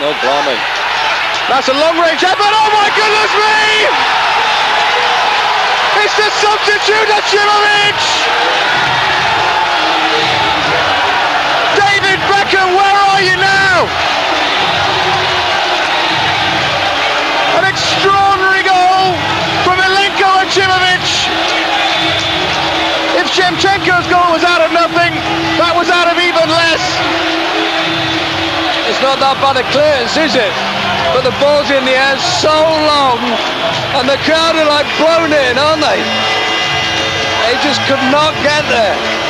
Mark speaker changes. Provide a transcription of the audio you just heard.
Speaker 1: No blimey.
Speaker 2: That's a long-range effort. Oh my goodness me! It's the substitute Acimovic! David Beckham, where are you now? An extraordinary goal from milenko Acimovic. If Shevchenko's goal was out of nothing, that was out of even less.
Speaker 1: It's not that bad a clearance, is it? But the ball's in the air so long, and the crowd are like blown in, aren't they? They just could not get there.